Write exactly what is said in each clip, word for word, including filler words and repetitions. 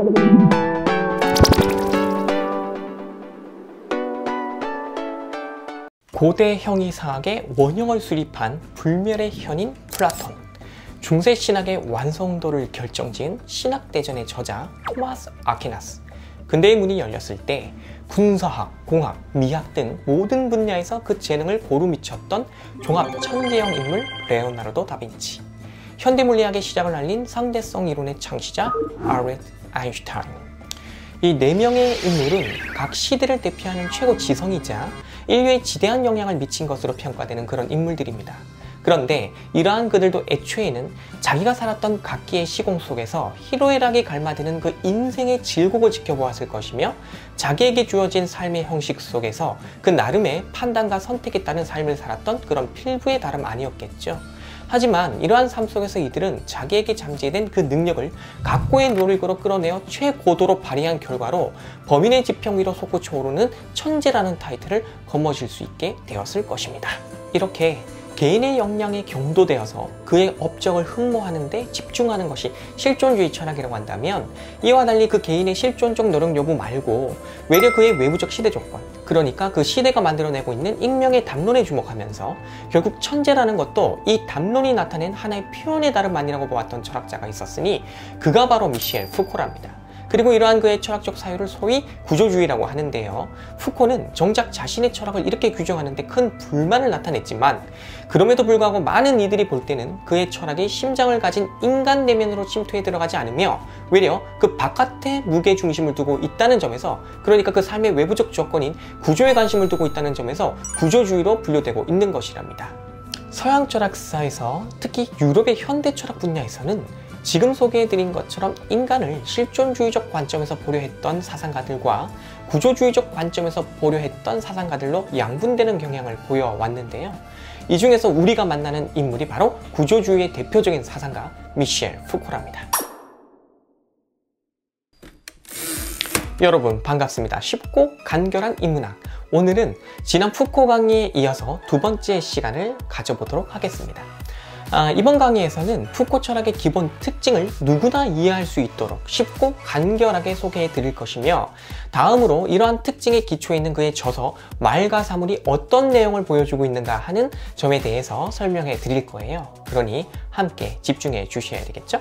고대 형이사학의 원형을 수립한 불멸의 현인 플라톤, 중세 신학의 완성도를 결정지은 신학대전의 저자 토마스 아퀴나스. 근대의 문이 열렸을 때 군사학, 공학, 미학 등 모든 분야에서 그 재능을 고루 미쳤던 종합 천재형 인물 레오나르도 다빈치. 현대 물리학의 시작을 알린 상대성 이론의 창시자 알베르트 아인슈타인. 이 네 명의 인물은 각 시대를 대표하는 최고 지성이자 인류에 지대한 영향을 미친 것으로 평가되는 그런 인물들입니다. 그런데 이러한 그들도 애초에는 자기가 살았던 각기의 시공 속에서 희로애락이 갈마드는 그 인생의 질곡을 지켜보았을 것이며, 자기에게 주어진 삶의 형식 속에서 그 나름의 판단과 선택에 따른 삶을 살았던 그런 필부의 다름 아니었겠죠. 하지만 이러한 삶 속에서 이들은 자기에게 잠재된 그 능력을 각고의 노력으로 끌어내어 최고도로 발휘한 결과로 범인의 지평 위로 솟구쳐 오르는 천재라는 타이틀을 거머쥘 수 있게 되었을 것입니다. 이렇게 개인의 역량에 경도되어서 그의 업적을 흠모하는 데 집중하는 것이 실존주의 철학이라고 한다면, 이와 달리 그 개인의 실존적 노력 여부 말고 외려 그의 외부적 시대 조건, 그러니까 그 시대가 만들어내고 있는 익명의 담론에 주목하면서 결국 천재라는 것도 이 담론이 나타낸 하나의 표현의 다름 아니라고 보았던 철학자가 있었으니 그가 바로 미셸 푸코랍니다. 그리고 이러한 그의 철학적 사유를 소위 구조주의라고 하는데요. 푸코는 정작 자신의 철학을 이렇게 규정하는데 큰 불만을 나타냈지만, 그럼에도 불구하고 많은 이들이 볼 때는 그의 철학이 심장을 가진 인간 내면으로 침투해 들어가지 않으며 외려 그 바깥에 무게 중심을 두고 있다는 점에서, 그러니까 그 삶의 외부적 조건인 구조에 관심을 두고 있다는 점에서 구조주의로 분류되고 있는 것이랍니다. 서양 철학사에서 특히 유럽의 현대 철학 분야에서는 지금 소개해드린 것처럼 인간을 실존주의적 관점에서 보려 했던 사상가들과 구조주의적 관점에서 보려 했던 사상가들로 양분되는 경향을 보여왔는데요. 이 중에서 우리가 만나는 인물이 바로 구조주의의 대표적인 사상가 미셸 푸코랍니다. 여러분 반갑습니다. 쉽고 간결한 인문학, 오늘은 지난 푸코 강의에 이어서 두 번째 시간을 가져보도록 하겠습니다. 아, 이번 강의에서는 푸코 철학의 기본 특징을 누구나 이해할 수 있도록 쉽고 간결하게 소개해 드릴 것이며, 다음으로 이러한 특징의 기초에 있는 그의 저서 말과 사물이 어떤 내용을 보여주고 있는가 하는 점에 대해서 설명해 드릴 거예요. 그러니 함께 집중해 주셔야 되겠죠?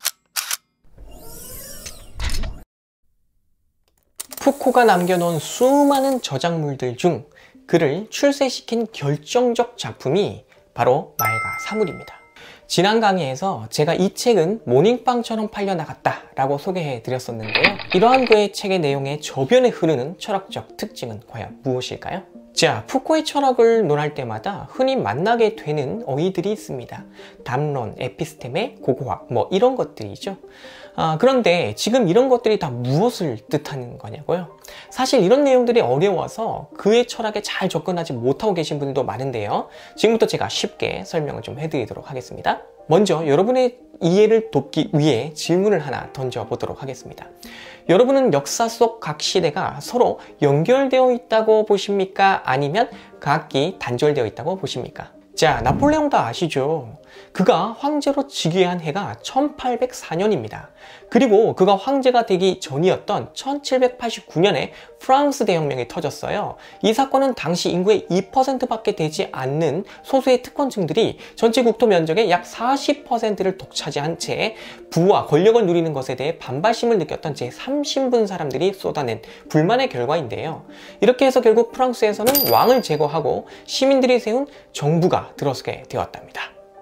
푸코가 남겨놓은 수많은 저작물들 중 그를 출세시킨 결정적 작품이 바로 말과 사물입니다. 지난 강의에서 제가 이 책은 모닝빵처럼 팔려나갔다 라고 소개해 드렸었는데요. 이러한 그의 책의 내용의 저변에 흐르는 철학적 특징은 과연 무엇일까요? 자, 푸코의 철학을 논할 때마다 흔히 만나게 되는 어휘들이 있습니다. 담론, 에피스테메, 고고학, 뭐 이런 것들이죠. 아, 그런데 지금 이런 것들이 다 무엇을 뜻하는 거냐고요? 사실 이런 내용들이 어려워서 그의 철학에 잘 접근하지 못하고 계신 분들도 많은데요. 지금부터 제가 쉽게 설명을 좀 해드리도록 하겠습니다. 먼저 여러분의 이해를 돕기 위해 질문을 하나 던져보도록 하겠습니다. 여러분은 역사 속 각 시대가 서로 연결되어 있다고 보십니까? 아니면 각기 단절되어 있다고 보십니까? 자, 나폴레옹 다 아시죠? 그가 황제로 즉위한 해가 천팔백사 년입니다. 그리고 그가 황제가 되기 전이었던 천칠백팔십구 년에 프랑스 대혁명이 터졌어요. 이 사건은 당시 인구의 이 퍼센트 밖에 되지 않는 소수의 특권층들이 전체 국토 면적의 약 사십 퍼센트를 독차지한 채 부와 권력을 누리는 것에 대해 반발심을 느꼈던 제삼 신분 사람들이 쏟아낸 불만의 결과인데요. 이렇게 해서 결국 프랑스에서는 왕을 제거하고 시민들이 세운 정부가 들어서게 되었답니다.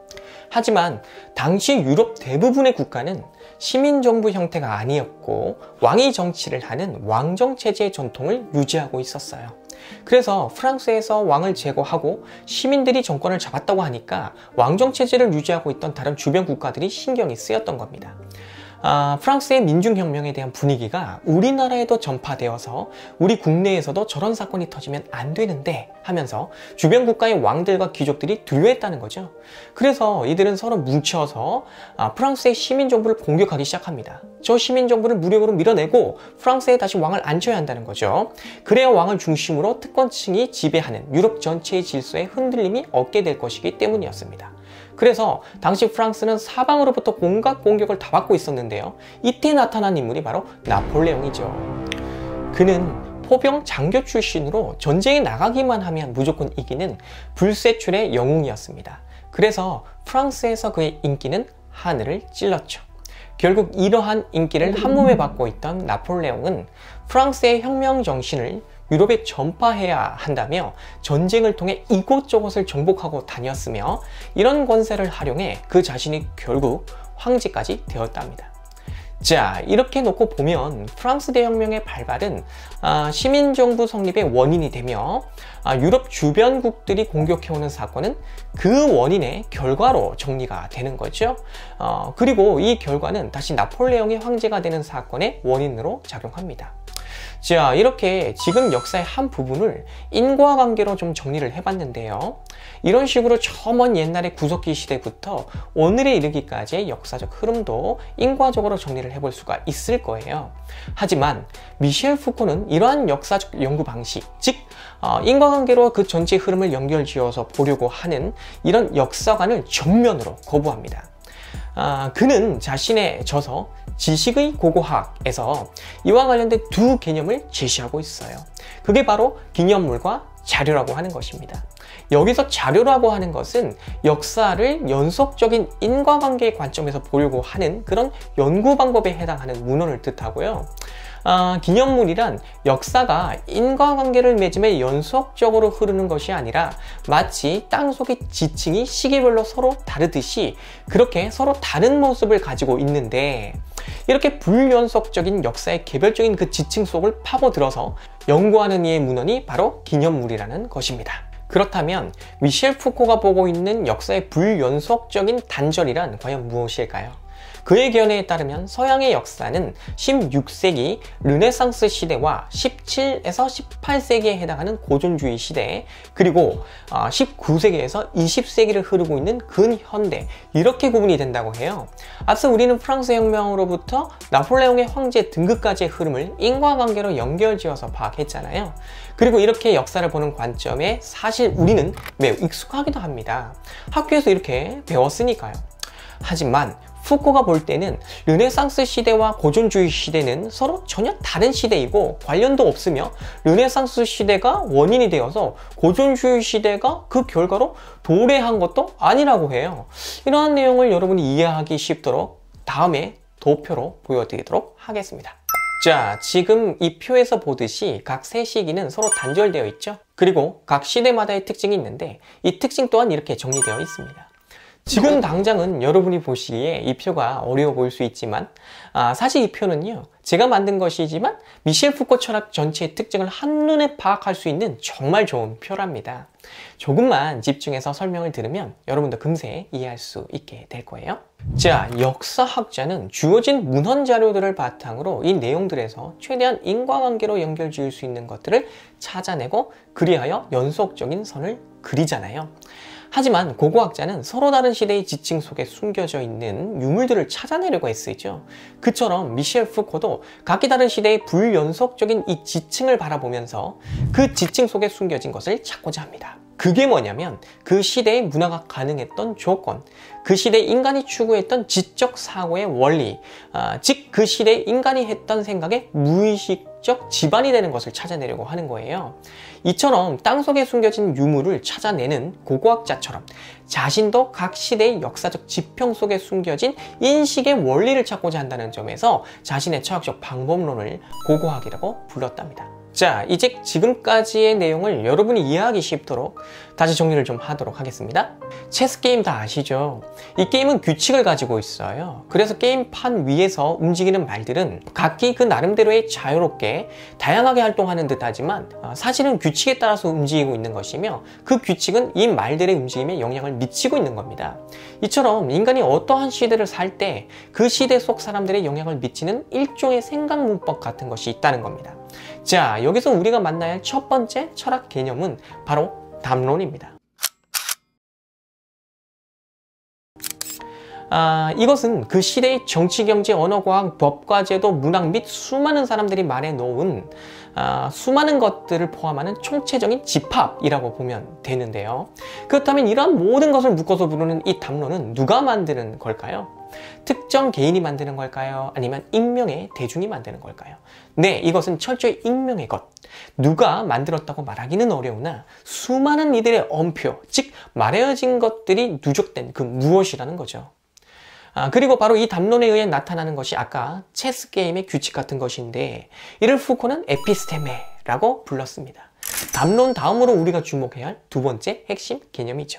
하지만 당시 유럽 대부분의 국가는 시민정부 형태가 아니었고 왕이 정치를 하는 왕정체제의 전통을 유지하고 있었어요. 그래서 프랑스에서 왕을 제거하고 시민들이 정권을 잡았다고 하니까 왕정체제를 유지하고 있던 다른 주변 국가들이 신경이 쓰였던 겁니다. 아, 프랑스의 민중혁명에 대한 분위기가 우리나라에도 전파되어서 우리 국내에서도 저런 사건이 터지면 안 되는데 하면서 주변 국가의 왕들과 귀족들이 두려워했다는 거죠. 그래서 이들은 서로 뭉쳐서 아, 프랑스의 시민정부를 공격하기 시작합니다. 저 시민정부를 무력으로 밀어내고 프랑스에 다시 왕을 앉혀야 한다는 거죠. 그래야 왕을 중심으로 특권층이 지배하는 유럽 전체의 질서에 흔들림이 없게 될 것이기 때문이었습니다. 그래서 당시 프랑스는 사방으로부터 온갖 공격을 다 받고 있었는데요. 이때 나타난 인물이 바로 나폴레옹이죠. 그는 포병 장교 출신으로 전쟁에 나가기만 하면 무조건 이기는 불세출의 영웅이었습니다. 그래서 프랑스에서 그의 인기는 하늘을 찔렀죠. 결국 이러한 인기를 한몸에 받고 있던 나폴레옹은 프랑스의 혁명 정신을 유럽에 전파해야 한다며 전쟁을 통해 이곳저곳을 정복하고 다녔으며 이런 권세를 활용해 그 자신이 결국 황제까지 되었답니다. 자, 이렇게 놓고 보면 프랑스 대혁명의 발발은 아, 시민정부 성립의 원인이 되며 아, 유럽 주변국들이 공격해오는 사건은 그 원인의 결과로 정리가 되는 거죠. 어, 그리고 이 결과는 다시 나폴레옹이 황제가 되는 사건의 원인으로 작용합니다. 자, 이렇게 지금 역사의 한 부분을 인과관계로 좀 정리를 해봤는데요. 이런 식으로 저 먼 옛날의 구석기 시대부터 오늘에 이르기까지의 역사적 흐름도 인과적으로 정리를 해볼 수가 있을 거예요. 하지만 미셸 푸코는 이러한 역사적 연구 방식, 즉 어, 인과관계로 그 전체 흐름을 연결지어서 보려고 하는 이런 역사관을 정면으로 거부합니다. 아, 그는 자신의 저서 지식의 고고학에서 이와 관련된 두 개념을 제시하고 있어요. 그게 바로 기념물과 자료라고 하는 것입니다. 여기서 자료라고 하는 것은 역사를 연속적인 인과관계의 관점에서 보려고 하는 그런 연구 방법에 해당하는 문헌을 뜻하고요. 아, 기념물이란 역사가 인과관계를 맺음에 연속적으로 흐르는 것이 아니라 마치 땅속의 지층이 시기별로 서로 다르듯이 그렇게 서로 다른 모습을 가지고 있는데 이렇게 불연속적인 역사의 개별적인 그 지층 속을 파고들어서 연구하는 이의 문헌이 바로 기념물이라는 것입니다. 그렇다면 미셸 푸코가 보고 있는 역사의 불연속적인 단절이란 과연 무엇일까요? 그의 견해에 따르면 서양의 역사는 십육 세기 르네상스 시대와 십칠에서 십팔 세기에 해당하는 고전주의 시대, 그리고 십구 세기에서 이십 세기를 흐르고 있는 근현대, 이렇게 구분이 된다고 해요. 앞서 우리는 프랑스 혁명으로부터 나폴레옹의 황제 등극까지의 흐름을 인과관계로 연결지어서 파악했잖아요. 그리고 이렇게 역사를 보는 관점에 사실 우리는 매우 익숙하기도 합니다. 학교에서 이렇게 배웠으니까요. 하지만 푸코가 볼 때는 르네상스 시대와 고전주의 시대는 서로 전혀 다른 시대이고 관련도 없으며 르네상스 시대가 원인이 되어서 고전주의 시대가 그 결과로 도래한 것도 아니라고 해요. 이러한 내용을 여러분이 이해하기 쉽도록 다음에 도표로 보여드리도록 하겠습니다. 자, 지금 이 표에서 보듯이 각 세 시기는 서로 단절되어 있죠. 그리고 각 시대마다의 특징이 있는데 이 특징 또한 이렇게 정리되어 있습니다. 지금 당장은 여러분이 보시기에 이 표가 어려워 보일 수 있지만 아, 사실 이 표는요, 제가 만든 것이지만 미셸 푸코 철학 전체의 특징을 한눈에 파악할 수 있는 정말 좋은 표랍니다. 조금만 집중해서 설명을 들으면 여러분도 금세 이해할 수 있게 될 거예요. 자, 역사학자는 주어진 문헌 자료들을 바탕으로 이 내용들에서 최대한 인과관계로 연결 지을 수 있는 것들을 찾아내고 그리하여 연속적인 선을 그리잖아요. 하지만 고고학자는 서로 다른 시대의 지층 속에 숨겨져 있는 유물들을 찾아내려고 애쓰죠. 그처럼 미셸 푸코도 각기 다른 시대의 불연속적인 이 지층을 바라보면서 그 지층 속에 숨겨진 것을 찾고자 합니다. 그게 뭐냐면 그 시대의 문화가 가능했던 조건, 그 시대 인간이 추구했던 지적 사고의 원리, 아, 즉 그 시대 인간이 했던 생각의 무의식적 지반이 되는 것을 찾아내려고 하는 거예요. 이처럼 땅속에 숨겨진 유물을 찾아내는 고고학자처럼 자신도 각 시대의 역사적 지평 속에 숨겨진 인식의 원리를 찾고자 한다는 점에서 자신의 철학적 방법론을 고고학이라고 불렀답니다. 자, 이제 지금까지의 내용을 여러분이 이해하기 쉽도록 다시 정리를 좀 하도록 하겠습니다. 체스 게임 다 아시죠? 이 게임은 규칙을 가지고 있어요. 그래서 게임판 위에서 움직이는 말들은 각기 그 나름대로의 자유롭게 다양하게 활동하는 듯 하지만 사실은 규칙에 따라서 움직이고 있는 것이며 그 규칙은 이 말들의 움직임에 영향을 미치고 있는 겁니다. 이처럼 인간이 어떠한 시대를 살 때 그 시대 속 사람들의 영향을 미치는 일종의 생각 문법 같은 것이 있다는 겁니다. 자, 여기서 우리가 만나야 할 첫 번째 철학 개념은 바로 담론입니다. 아, 이것은 그 시대의 정치, 경제, 언어, 과학, 법과 제도, 문학 및 수많은 사람들이 말해 놓은 아, 수많은 것들을 포함하는 총체적인 집합이라고 보면 되는데요. 그렇다면 이러한 모든 것을 묶어서 부르는 이 담론은 누가 만드는 걸까요? 특정 개인이 만드는 걸까요? 아니면 익명의 대중이 만드는 걸까요? 네, 이것은 철저히 익명의 것. 누가 만들었다고 말하기는 어려우나 수많은 이들의 엄표, 즉 말해진 것들이 누적된 그 무엇이라는 거죠. 아, 그리고 바로 이 담론에 의해 나타나는 것이 아까 체스 게임의 규칙 같은 것인데, 이를 푸코는 에피스테메라고 불렀습니다. 담론 다음으로 우리가 주목해야 할 두 번째 핵심 개념이죠.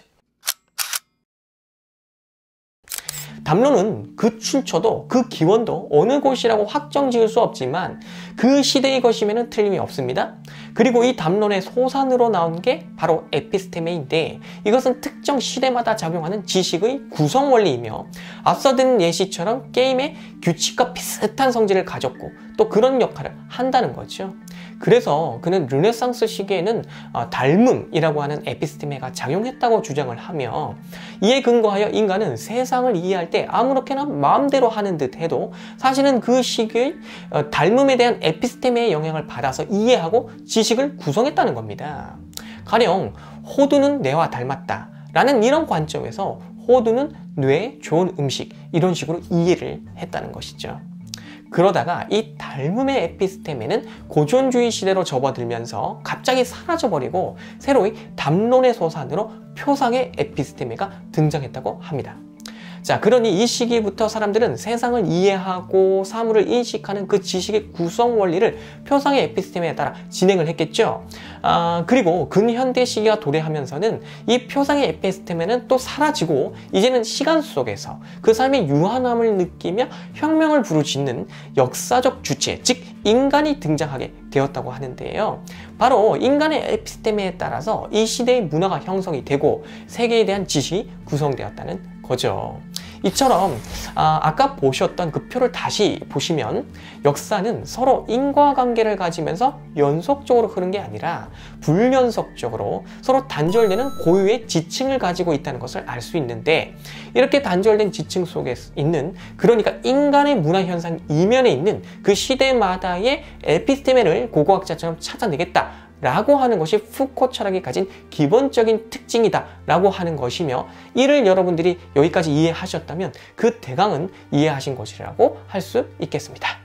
담론은 그 출처도 그 기원도 어느 곳이라고 확정 지을 수 없지만 그 시대의 것임에는 틀림이 없습니다. 그리고 이 담론의 소산으로 나온 게 바로 에피스테메인데, 이것은 특정 시대마다 작용하는 지식의 구성 원리이며 앞서 든 예시처럼 게임의 규칙과 비슷한 성질을 가졌고 또 그런 역할을 한다는 거죠. 그래서 그는 르네상스 시기에는 닮음이라고 하는 에피스테메가 작용했다고 주장을 하며, 이에 근거하여 인간은 세상을 이해할 때 아무렇게나 마음대로 하는 듯 해도 사실은 그 시기의 닮음에 대한 에피스테메의 영향을 받아서 이해하고 지식을 구성했다는 겁니다. 가령 호두는 뇌와 닮았다 라는 이런 관점에서 호두는 뇌에 좋은 음식, 이런 식으로 이해를 했다는 것이죠. 그러다가 이 닮음의 에피스테메는 고전주의 시대로 접어들면서 갑자기 사라져버리고 새로이 담론의 소산으로 표상의 에피스테메가 등장했다고 합니다. 자, 그러니 이 시기부터 사람들은 세상을 이해하고 사물을 인식하는 그 지식의 구성 원리를 표상의 에피스테메에 따라 진행을 했겠죠. 아, 그리고 근현대 시기가 도래하면서는 이 표상의 에피스테메는 또 사라지고 이제는 시간 속에서 그 삶의 유한함을 느끼며 혁명을 부르짖는 역사적 주체, 즉 인간이 등장하게 되었다고 하는데요. 바로 인간의 에피스테메에 따라서 이 시대의 문화가 형성이 되고 세계에 대한 지식이 구성되었다는 거죠. 이처럼 아, 아까 보셨던 그 표를 다시 보시면 역사는 서로 인과관계를 가지면서 연속적으로 흐른 게 아니라 불연속적으로 서로 단절되는 고유의 지층을 가지고 있다는 것을 알 수 있는데, 이렇게 단절된 지층 속에 있는, 그러니까 인간의 문화 현상 이면에 있는 그 시대마다의 에피스테메를 고고학자처럼 찾아내겠다 라고 하는 것이 푸코 철학이 가진 기본적인 특징이다 라고 하는 것이며, 이를 여러분들이 여기까지 이해하셨다면 그 대강은 이해하신 것이라고 할 수 있겠습니다.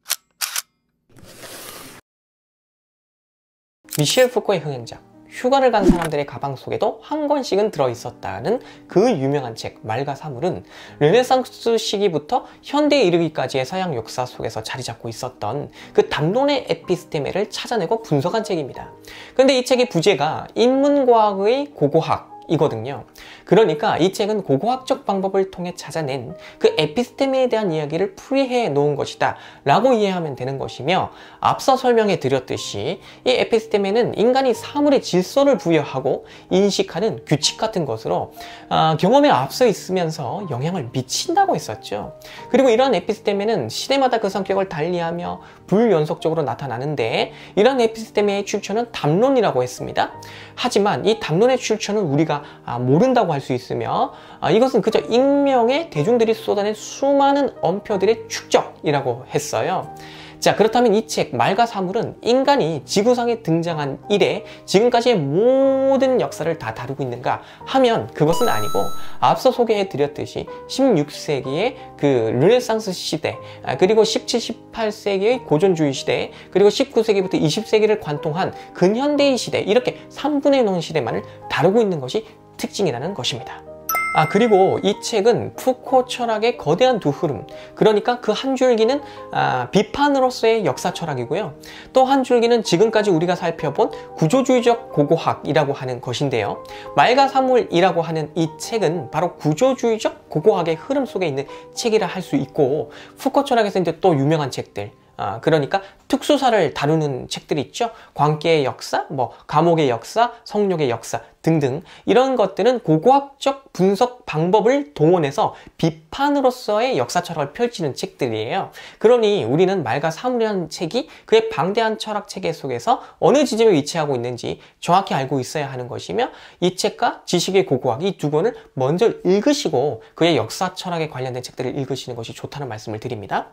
미셸 푸코의 흥행작 휴가를 간 사람들의 가방 속에도 한 권씩은 들어있었다는 그 유명한 책 말과 사물은 르네상스 시기부터 현대에 이르기까지의 서양 역사 속에서 자리 잡고 있었던 그 담론의 에피스테메를 찾아내고 분석한 책입니다. 그런데 이 책의 부제가 인문과학의 고고학 이거든요. 그러니까 이 책은 고고학적 방법을 통해 찾아낸 그 에피스테메에 대한 이야기를 풀이해 놓은 것이다 라고 이해하면 되는 것이며, 앞서 설명해 드렸듯이 이 에피스테메는 인간이 사물에 질서를 부여하고 인식하는 규칙 같은 것으로 아, 경험에 앞서 있으면서 영향을 미친다고 했었죠. 그리고 이러한 에피스테메는 시대마다 그 성격을 달리하며 불연속적으로 나타나는데, 이러한 에피스테메의 출처는 담론이라고 했습니다. 하지만 이 담론의 출처는 우리가 아, 모른다고 할 수 있으며 아, 이것은 그저 익명의 대중들이 쏟아낸 수많은 언표들의 축적이라고 했어요. 자, 그렇다면 이 책 말과 사물은 인간이 지구상에 등장한 이래 지금까지의 모든 역사를 다 다루고 있는가 하면 그것은 아니고, 앞서 소개해 드렸듯이 십육 세기의 그 르네상스 시대, 그리고 십칠, 십팔 세기의 고전주의 시대, 그리고 십구 세기부터 이십 세기를 관통한 근현대의 시대, 이렇게 삼분의 일 시대만을 다루고 있는 것이 특징이라는 것입니다. 아, 그리고 이 책은 푸코 철학의 거대한 두 흐름, 그러니까 그 한 줄기는 아, 비판으로서의 역사 철학이고요, 또 한 줄기는 지금까지 우리가 살펴본 구조주의적 고고학이라고 하는 것인데요. 말과 사물이라고 하는 이 책은 바로 구조주의적 고고학의 흐름 속에 있는 책이라 할 수 있고, 푸코 철학에서 이제 또 유명한 책들, 아, 그러니까 특수사를 다루는 책들이 있죠. 광기의 역사, 뭐 감옥의 역사, 성욕의 역사 등등 이런 것들은 고고학적 분석 방법을 동원해서 비판으로서의 역사 철학을 펼치는 책들이에요. 그러니 우리는 말과 사물이라는 책이 그의 방대한 철학 체계 속에서 어느 지점에 위치하고 있는지 정확히 알고 있어야 하는 것이며, 이 책과 지식의 고고학 이 두 권을 먼저 읽으시고 그의 역사 철학에 관련된 책들을 읽으시는 것이 좋다는 말씀을 드립니다.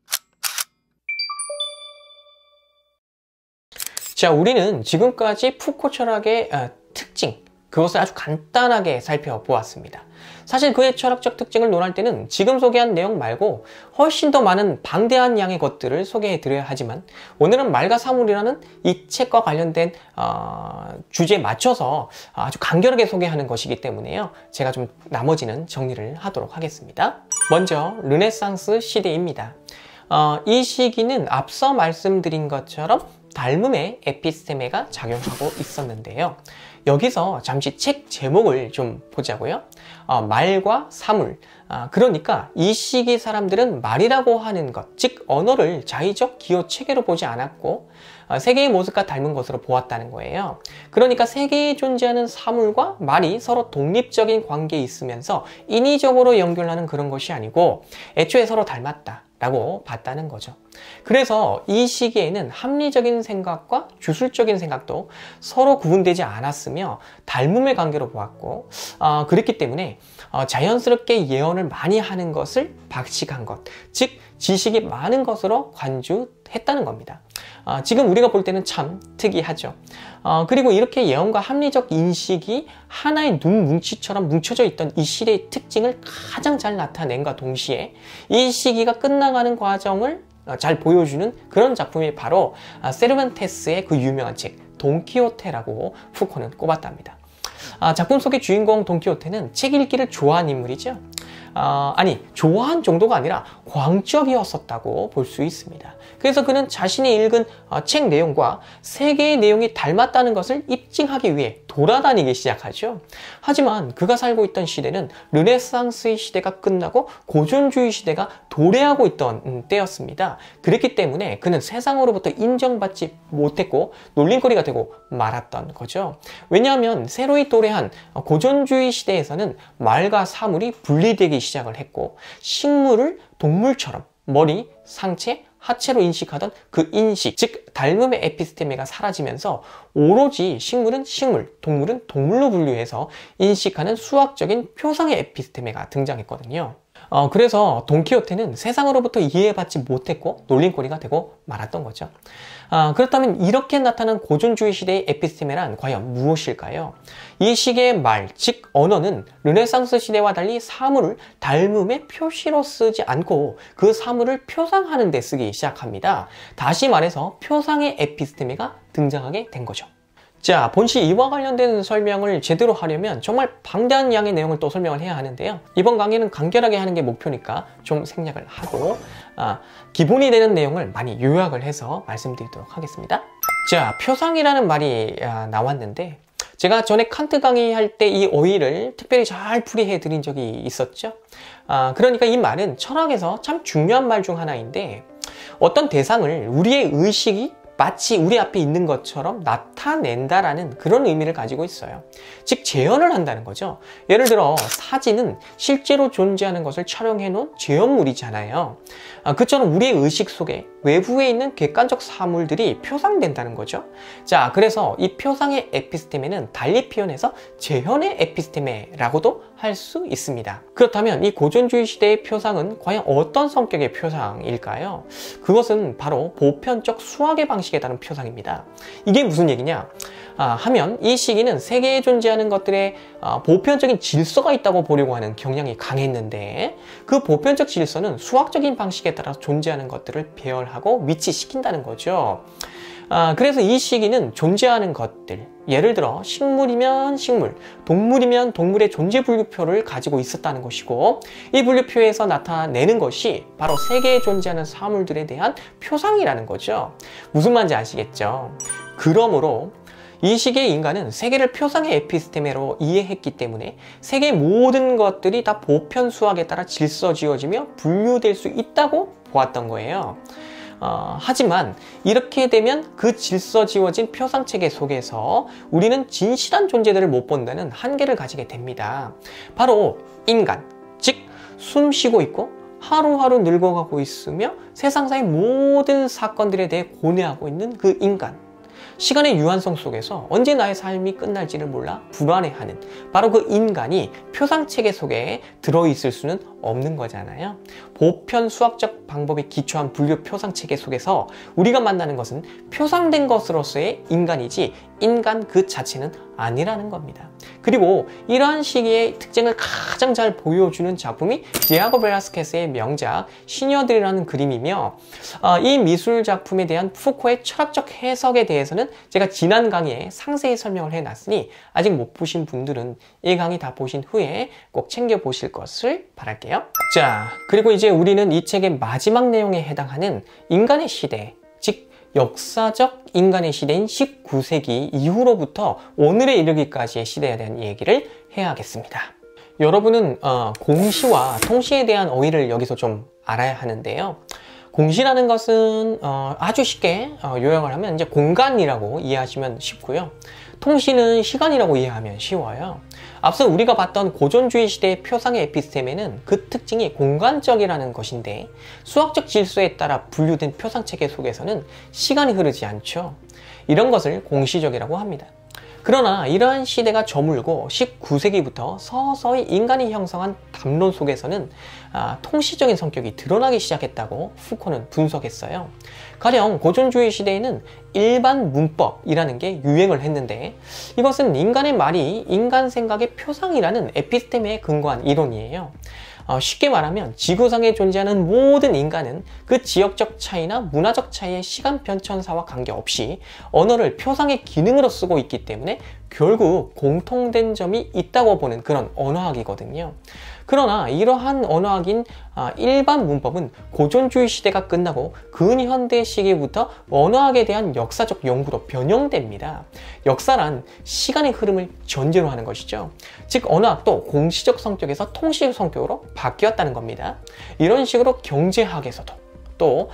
자, 우리는 지금까지 푸코 철학의 어, 특징, 그것을 아주 간단하게 살펴보았습니다. 사실 그의 철학적 특징을 논할 때는 지금 소개한 내용 말고 훨씬 더 많은 방대한 양의 것들을 소개해 드려야 하지만, 오늘은 말과 사물이라는 이 책과 관련된 어, 주제에 맞춰서 아주 간결하게 소개하는 것이기 때문에요. 제가 좀 나머지는 정리를 하도록 하겠습니다. 먼저 르네상스 시대입니다. 어, 이 시기는 앞서 말씀드린 것처럼 닮음의 에피스테메가 작용하고 있었는데요. 여기서 잠시 책 제목을 좀 보자고요. 어, 말과 사물. 아, 그러니까 이 시기 사람들은 말이라고 하는 것, 즉 언어를 자의적 기호 체계로 보지 않았고 어, 세계의 모습과 닮은 것으로 보았다는 거예요. 그러니까 세계에 존재하는 사물과 말이 서로 독립적인 관계에 있으면서 인위적으로 연결하는 그런 것이 아니고 애초에 서로 닮았다 라고 봤다는 거죠. 그래서 이 시기에는 합리적인 생각과 주술적인 생각도 서로 구분되지 않았으며 닮음의 관계로 보았고, 어, 그렇기 때문에 어, 자연스럽게 예언을 많이 하는 것을 박식한 것, 즉 지식이 많은 것으로 관주했다는 겁니다. 어, 지금 우리가 볼 때는 참 특이하죠. 어, 그리고 이렇게 예언과 합리적 인식이 하나의 눈뭉치처럼 뭉쳐져 있던 이 시대의 특징을 가장 잘 나타낸과 동시에 이 시기가 끝나가는 과정을 잘 보여주는 그런 작품이 바로 세르반테스의 그 유명한 책 돈키호테라고 푸코는 꼽았답니다. 아, 작품 속의 주인공 돈키호테는 책 읽기를 좋아하는 인물이죠. 어, 아니 좋아한 정도가 아니라 광적이었었다고 볼 수 있습니다. 그래서 그는 자신이 읽은 어, 책 내용과 세계의 내용이 닮았다는 것을 입증하기 위해 돌아다니기 시작하죠. 하지만 그가 살고 있던 시대는 르네상스의 시대가 끝나고 고전주의 시대가 도래하고 있던 음, 때였습니다. 그렇기 때문에 그는 세상으로부터 인정받지 못했고 놀림거리가 되고 말았던 거죠. 왜냐하면 새로이 도래한 고전주의 시대에서는 말과 사물이 분리되기 시작을 했고, 식물을 동물처럼 머리, 상체, 하체로 인식하던 그 인식, 즉 닮음의 에피스테메가 사라지면서 오로지 식물은 식물, 동물은 동물로 분류해서 인식하는 수학적인 표상의 에피스테메가 등장했거든요. 어, 그래서 돈키호테는 세상으로부터 이해받지 못했고 놀림거리가 되고 말았던 거죠. 아, 그렇다면 이렇게 나타난 고전주의 시대의 에피스테메란 과연 무엇일까요? 이 시기의 말, 즉 언어는 르네상스 시대와 달리 사물을 닮음의 표시로 쓰지 않고 그 사물을 표상하는 데 쓰기 시작합니다. 다시 말해서 표상의 에피스테메가 등장하게 된 거죠. 자, 본시 이와 관련된 설명을 제대로 하려면 정말 방대한 양의 내용을 또 설명을 해야 하는데요. 이번 강의는 간결하게 하는 게 목표니까 좀 생략을 하고 아, 기본이 되는 내용을 많이 요약을 해서 말씀드리도록 하겠습니다. 자, 표상이라는 말이 아, 나왔는데 제가 전에 칸트 강의할 때 이 어휘를 특별히 잘 풀이해 드린 적이 있었죠. 아, 그러니까 이 말은 철학에서 참 중요한 말 중 하나인데, 어떤 대상을 우리의 의식이 마치 우리 앞에 있는 것처럼 나타낸다라는 그런 의미를 가지고 있어요. 즉 재현을 한다는 거죠. 예를 들어 사진은 실제로 존재하는 것을 촬영해 놓은 재현물이잖아요. 아, 그처럼 우리의 의식 속에 외부에 있는 객관적 사물들이 표상된다는 거죠. 자, 그래서 이 표상의 에피스테메는 달리 표현해서 재현의 에피스테메라고도 할 수 있습니다. 그렇다면 이 고전주의 시대의 표상은 과연 어떤 성격의 표상일까요? 그것은 바로 보편적 수학의 방식에 따른 표상입니다. 이게 무슨 얘기냐 아, 하면 이 시기는 세계에 존재하는 것들의 아, 보편적인 질서가 있다고 보려고 하는 경향이 강했는데, 그 보편적 질서는 수학적인 방식에 따라서 존재하는 것들을 배열하고 위치시킨다는 거죠. 아, 그래서 이 시기는 존재하는 것들, 예를 들어 식물이면 식물, 동물이면 동물의 존재 분류표를 가지고 있었다는 것이고, 이 분류표에서 나타내는 것이 바로 세계에 존재하는 사물들에 대한 표상이라는 거죠. 무슨 말인지 아시겠죠? 그러므로 이 시기의 인간은 세계를 표상의 에피스테메로 이해했기 때문에 세계의 모든 것들이 다 보편 수학에 따라 질서 지어지며 분류될 수 있다고 보았던 거예요. 어, 하지만 이렇게 되면 그 질서지어진 표상체계 속에서 우리는 진실한 존재들을 못 본다는 한계를 가지게 됩니다. 바로 인간, 즉 숨 쉬고 있고 하루하루 늙어가고 있으며 세상사의 모든 사건들에 대해 고뇌하고 있는 그 인간. 시간의 유한성 속에서 언제 나의 삶이 끝날지를 몰라 불안해하는 바로 그 인간이 표상체계 속에 들어있을 수는 없는 거잖아요. 보편 수학적 방법에 기초한 분류 표상체계 속에서 우리가 만나는 것은 표상된 것으로서의 인간이지 인간 그 자체는 아니라는 겁니다. 그리고 이러한 시기의 특징을 가장 잘 보여주는 작품이 디아고 벨라스케스의 명작 시녀들이라는 그림이며, 어, 이 미술 작품에 대한 푸코의 철학적 해석에 대해서는 제가 지난 강의에 상세히 설명을 해놨으니 아직 못 보신 분들은 이 강의 다 보신 후에 꼭 챙겨보실 것을 바랄게요. 자, 그리고 이제 우리는 이 책의 마지막 내용에 해당하는 인간의 시대, 즉 역사적 인간의 시대인 십구 세기 이후로부터 오늘에 이르기까지의 시대에 대한 얘기를 해야겠습니다. 여러분은 어, 공시와 통시에 대한 어휘를 여기서 좀 알아야 하는데요. 공시라는 것은 어, 아주 쉽게 어, 요약을 하면 이제 공간이라고 이해하시면 쉽고요. 통시는 시간이라고 이해하면 쉬워요. 앞서 우리가 봤던 고전주의 시대의 표상의 에피스템에는 그 특징이 공간적이라는 것인데, 수학적 질서에 따라 분류된 표상체계 속에서는 시간이 흐르지 않죠. 이런 것을 공시적이라고 합니다. 그러나 이러한 시대가 저물고 십구 세기부터 서서히 인간이 형성한 담론 속에서는 아, 통시적인 성격이 드러나기 시작했다고 푸코는 분석했어요. 가령 고전주의 시대에는 일반 문법이라는 게 유행을 했는데, 이것은 인간의 말이 인간 생각의 표상이라는 에피스테메에 근거한 이론이에요. 어, 쉽게 말하면 지구상에 존재하는 모든 인간은 그 지역적 차이나 문화적 차이의 시간 변천사와 관계없이 언어를 표상의 기능으로 쓰고 있기 때문에 결국 공통된 점이 있다고 보는 그런 언어학이거든요. 그러나 이러한 언어학인 일반 문법은 고전주의 시대가 끝나고 근현대 시기부터 언어학에 대한 역사적 연구로 변형됩니다. 역사란 시간의 흐름을 전제로 하는 것이죠. 즉 언어학도 공시적 성격에서 통시적 성격으로 바뀌었다는 겁니다. 이런 식으로 경제학에서도 또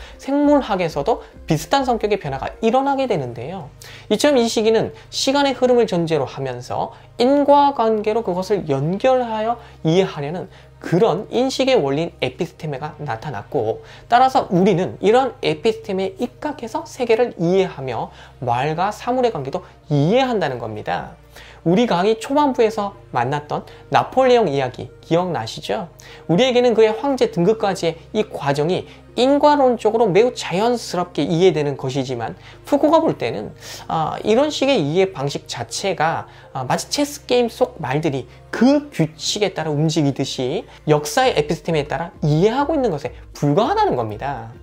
생물학에서도 비슷한 성격의 변화가 일어나게 되는데요. 이처럼 이 시기는 시간의 흐름을 전제로 하면서 인과관계로 그것을 연결하여 이해하려는 그런 인식의 원리인 에피스테메가 나타났고, 따라서 우리는 이런 에피스테메에 입각해서 세계를 이해하며 말과 사물의 관계도 이해한다는 겁니다. 우리 강의 초반부에서 만났던 나폴레옹 이야기 기억나시죠? 우리에게는 그의 황제 등극까지의 이 과정이 인과론적으로 매우 자연스럽게 이해되는 것이지만, 푸코가 볼 때는 아, 이런 식의 이해 방식 자체가 아, 마치 체스 게임 속 말들이 그 규칙에 따라 움직이듯이 역사의 에피스테메에 따라 이해하고 있는 것에 불과하다는 겁니다.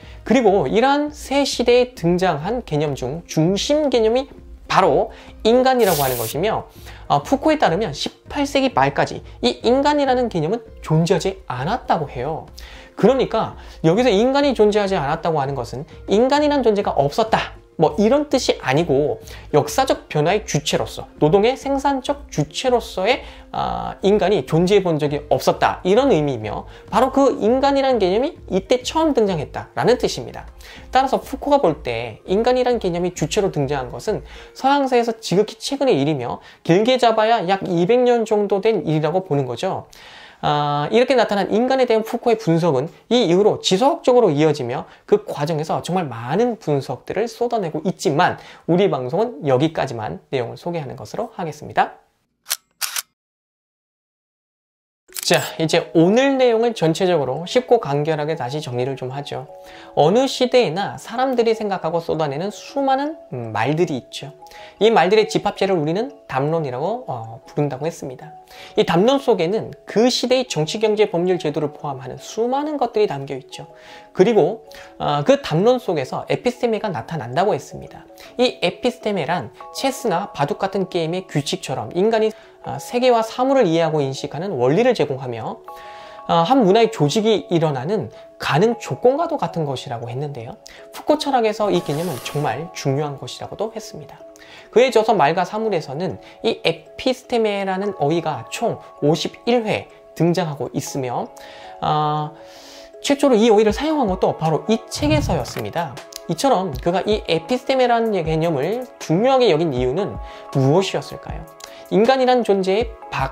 그리고 이러한 새 시대에 등장한 개념 중 중심 개념이 바로 인간이라고 하는 것이며, 어, 푸코에 따르면 십팔 세기 말까지 이 인간이라는 개념은 존재하지 않았다고 해요. 그러니까 여기서 인간이 존재하지 않았다고 하는 것은 인간이란 존재가 없었다, 뭐 이런 뜻이 아니고 역사적 변화의 주체로서, 노동의 생산적 주체로서의 아, 인간이 존재해 본 적이 없었다, 이런 의미이며, 바로 그 인간이라는 개념이 이때 처음 등장했다라는 뜻입니다. 따라서 푸코가 볼 때 인간이라는 개념이 주체로 등장한 것은 서양사에서 지극히 최근의 일이며 길게 잡아야 약 이백 년 정도 된 일이라고 보는 거죠. 아, 이렇게 나타난 인간에 대한 푸코의 분석은 이 이후로 지속적으로 이어지며 그 과정에서 정말 많은 분석들을 쏟아내고 있지만, 우리 방송은 여기까지만 내용을 소개하는 것으로 하겠습니다. 자, 이제 오늘 내용을 전체적으로 쉽고 간결하게 다시 정리를 좀 하죠. 어느 시대에나 사람들이 생각하고 쏟아내는 수많은 음, 말들이 있죠. 이 말들의 집합체를 우리는 담론이라고 어, 부른다고 했습니다. 이 담론 속에는 그 시대의 정치, 경제, 법률, 제도를 포함하는 수많은 것들이 담겨 있죠. 그리고 어, 그 담론 속에서 에피스테메가 나타난다고 했습니다. 이 에피스테메란 체스나 바둑 같은 게임의 규칙처럼 인간이 세계와 사물을 이해하고 인식하는 원리를 제공하며 한 문화의 조직이 일어나는 가능 조건과도 같은 것이라고 했는데요. 푸코 철학에서 이 개념은 정말 중요한 것이라고도 했습니다. 그에 져서 말과 사물에서는 이 에피스테메라는 어휘가 총 오십일 회 등장하고 있으며 어, 최초로 이 오해를 사용한 것도 바로 이 책에서였습니다. 이처럼 그가 이 에피스테메라는 개념을 중요하게 여긴 이유는 무엇이었을까요? 인간이란 존재의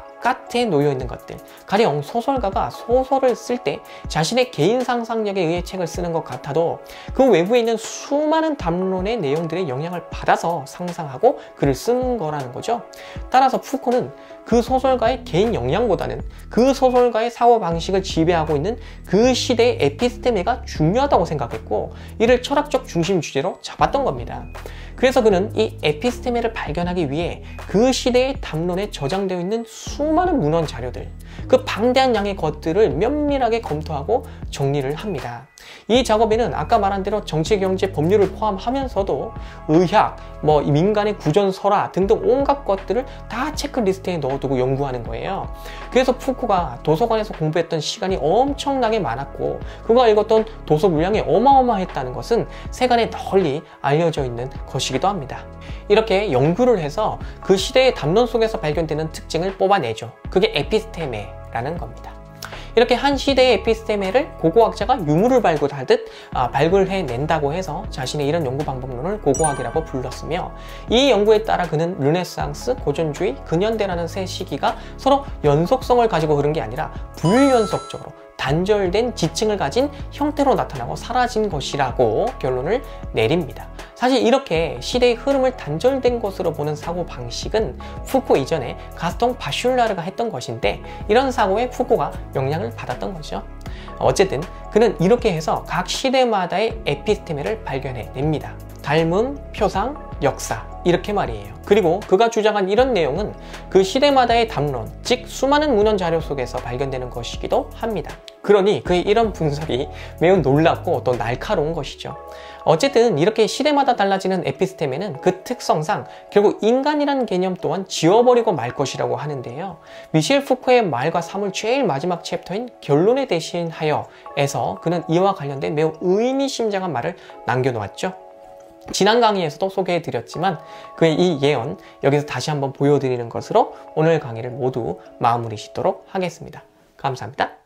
바깥에 놓여있는 것들, 가령 소설가가 소설을 쓸 때 자신의 개인 상상력에 의해 책을 쓰는 것 같아도 그 외부에 있는 수많은 담론의 내용들의 영향을 받아서 상상하고 글을 쓰는 거라는 거죠. 따라서 푸코는 그 소설가의 개인 역량보다는 그 소설가의 사고방식을 지배하고 있는 그 시대의 에피스테메가 중요하다고 생각했고, 이를 철학적 중심 주제로 잡았던 겁니다. 그래서 그는 이 에피스테메를 발견하기 위해 그 시대의 담론에 저장되어 있는 수많은 문헌 자료들, 그 방대한 양의 것들을 면밀하게 검토하고 정리를 합니다. 이 작업에는 아까 말한 대로 정치, 경제, 법률을 포함하면서도 의학, 뭐 민간의 구전설화 등등 온갖 것들을 다 체크리스트에 넣어두고 연구하는 거예요. 그래서 푸코가 도서관에서 공부했던 시간이 엄청나게 많았고, 그가 읽었던 도서 물량이 어마어마했다는 것은 세간에 널리 알려져 있는 것이기도 합니다. 이렇게 연구를 해서 그 시대의 담론 속에서 발견되는 특징을 뽑아내죠. 그게 에피스테메라는 겁니다. 이렇게 한 시대의 에피스테메를 고고학자가 유물을 발굴하듯 아, 발굴해낸다고 해서 자신의 이런 연구 방법론을 고고학이라고 불렀으며, 이 연구에 따라 그는 르네상스, 고전주의, 근현대라는 세 시기가 서로 연속성을 가지고 흐른 게 아니라 불연속적으로 단절된 지층을 가진 형태로 나타나고 사라진 것이라고 결론을 내립니다. 사실 이렇게 시대의 흐름을 단절된 것으로 보는 사고 방식은 푸코 이전에 가스통 바슐라르가 했던 것인데, 이런 사고에 푸코가 영향을 받았던 거죠. 어쨌든 그는 이렇게 해서 각 시대마다의 에피스테메를 발견해냅니다. 닮음, 표상, 역사, 이렇게 말이에요. 그리고 그가 주장한 이런 내용은 그 시대마다의 담론, 즉 수많은 문헌 자료 속에서 발견되는 것이기도 합니다. 그러니 그의 이런 분석이 매우 놀랍고 또 날카로운 것이죠. 어쨌든 이렇게 시대마다 달라지는 에피스테메는 그 특성상 결국 인간이라는 개념 또한 지워버리고 말 것이라고 하는데요. 미셸 푸코의 말과 사물 제일 마지막 챕터인 결론에 대신하여에서 그는 이와 관련된 매우 의미심장한 말을 남겨놓았죠. 지난 강의에서도 소개해드렸지만 그의 이 예언, 여기서 다시 한번 보여드리는 것으로 오늘 강의를 모두 마무리 짓도록 하겠습니다. 감사합니다.